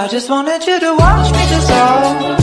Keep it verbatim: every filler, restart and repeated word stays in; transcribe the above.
I just wanted you to watch me dissolve.